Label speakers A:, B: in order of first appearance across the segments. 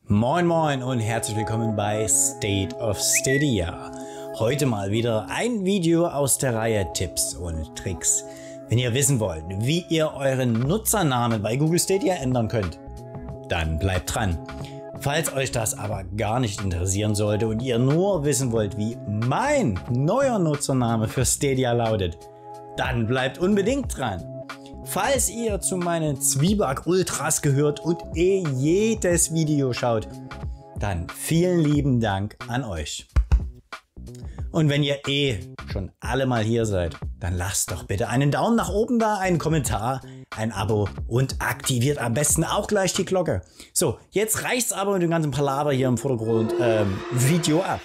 A: Moin moin und herzlich willkommen bei State of Stadia. Heute mal wieder ein Video aus der Reihe Tipps und Tricks. Wenn ihr wissen wollt, wie ihr euren Nutzernamen bei Google Stadia ändern könnt, dann bleibt dran. Falls euch das aber gar nicht interessieren sollte und ihr nur wissen wollt, wie mein neuer Nutzername für Stadia lautet, dann bleibt unbedingt dran. Falls ihr zu meinen Zwieback-Ultras gehört und jedes Video schaut, dann vielen lieben Dank an euch. Und wenn ihr schon alle mal hier seid, dann lasst doch bitte einen Daumen nach oben da, einen Kommentar, ein Abo und aktiviert am besten auch gleich die Glocke. So, jetzt reicht's aber mit dem ganzen Palaver hier im Vordergrund. Video ab.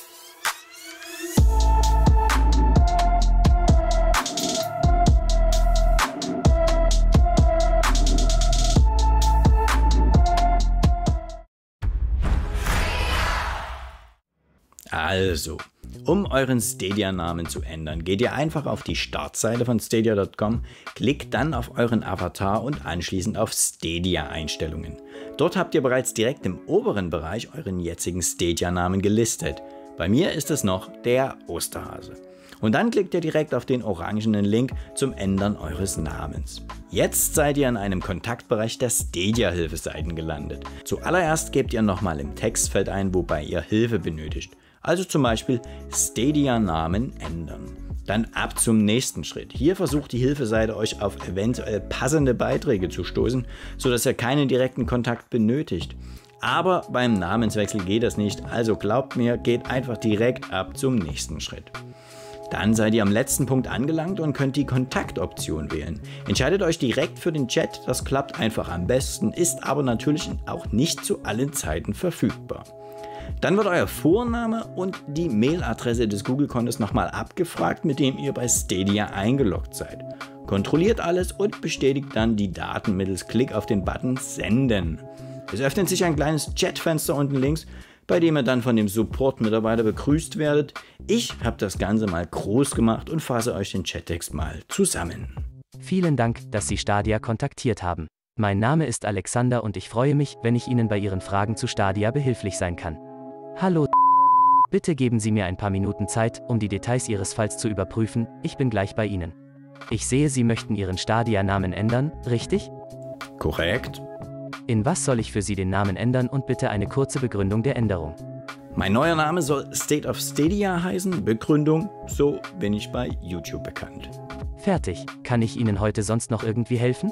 A: Also, um euren Stadia-Namen zu ändern, geht ihr einfach auf die Startseite von stadia.com, klickt dann auf euren Avatar und anschließend auf Stadia-Einstellungen. Dort habt ihr bereits direkt im oberen Bereich euren jetzigen Stadia-Namen gelistet. Bei mir ist es noch der Osterhase. Und dann klickt ihr direkt auf den orangenen Link zum Ändern eures Namens. Jetzt seid ihr in einem Kontaktbereich der Stadia-Hilfeseiten gelandet. Zuallererst gebt ihr nochmal im Textfeld ein, wobei ihr Hilfe benötigt. Also zum Beispiel Stadia-Namen ändern. Dann ab zum nächsten Schritt. Hier versucht die Hilfeseite euch auf eventuell passende Beiträge zu stoßen, sodass ihr keinen direkten Kontakt benötigt. Aber beim Namenswechsel geht das nicht, also glaubt mir, geht einfach direkt ab zum nächsten Schritt. Dann seid ihr am letzten Punkt angelangt und könnt die Kontaktoption wählen. Entscheidet euch direkt für den Chat, das klappt einfach am besten, ist aber natürlich auch nicht zu allen Zeiten verfügbar. Dann wird euer Vorname und die Mailadresse des Google-Kontos nochmal abgefragt, mit dem ihr bei Stadia eingeloggt seid. Kontrolliert alles und bestätigt dann die Daten mittels Klick auf den Button Senden. Es öffnet sich ein kleines Chatfenster unten links, bei dem ihr dann von dem Support-Mitarbeiter begrüßt werdet. Ich habe das Ganze mal groß gemacht und fasse euch den Chattext mal zusammen.
B: Vielen Dank, dass Sie Stadia kontaktiert haben. Mein Name ist Alexander und ich freue mich, wenn ich Ihnen bei Ihren Fragen zu Stadia behilflich sein kann. Hallo, bitte geben Sie mir ein paar Minuten Zeit, um die Details Ihres Falls zu überprüfen. Ich bin gleich bei Ihnen. Ich sehe, Sie möchten Ihren Stadia-Namen ändern, richtig?
A: Korrekt.
B: In was soll ich für Sie den Namen ändern und bitte eine kurze Begründung der Änderung?
A: Mein neuer Name soll State of Stadia heißen. Begründung, so bin ich bei YouTube bekannt.
B: Fertig. Kann ich Ihnen heute sonst noch irgendwie helfen?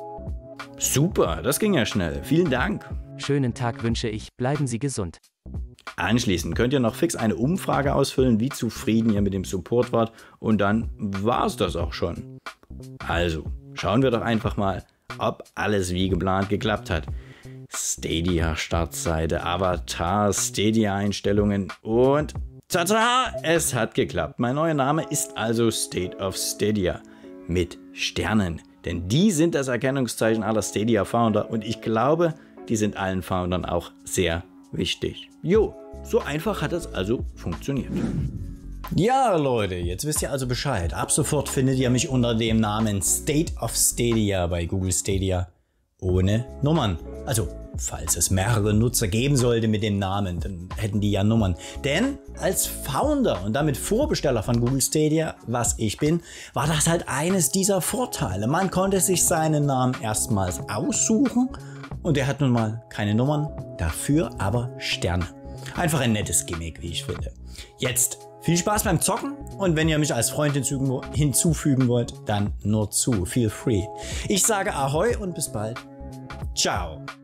A: Super, das ging ja schnell. Vielen Dank.
B: Schönen Tag wünsche ich. Bleiben Sie gesund.
A: Anschließend könnt ihr noch fix eine Umfrage ausfüllen, wie zufrieden ihr mit dem Support wart, und dann war es das auch schon. Also, schauen wir doch einfach mal, ob alles wie geplant geklappt hat. Stadia Startseite, Avatar, Stadia Einstellungen und tada, es hat geklappt. Mein neuer Name ist also State of Stadia mit Sternen, denn die sind das Erkennungszeichen aller Stadia Founder und ich glaube, die sind allen Foundern auch sehr wichtig. Jo, so einfach hat es also funktioniert. Ja Leute, jetzt wisst ihr also Bescheid. Ab sofort findet ihr mich unter dem Namen State of Stadia bei Google Stadia. Ohne Nummern. Also, falls es mehrere Nutzer geben sollte mit dem Namen, dann hätten die ja Nummern. Denn als Founder und damit Vorbesteller von Google Stadia, was ich bin, war das halt eines dieser Vorteile. Man konnte sich seinen Namen erstmals aussuchen und er hat nun mal keine Nummern, dafür aber Sterne. Einfach ein nettes Gimmick, wie ich finde. Jetzt viel Spaß beim Zocken und wenn ihr mich als Freund hinzufügen wollt, dann nur zu. Feel free. Ich sage Ahoi und bis bald. Ciao.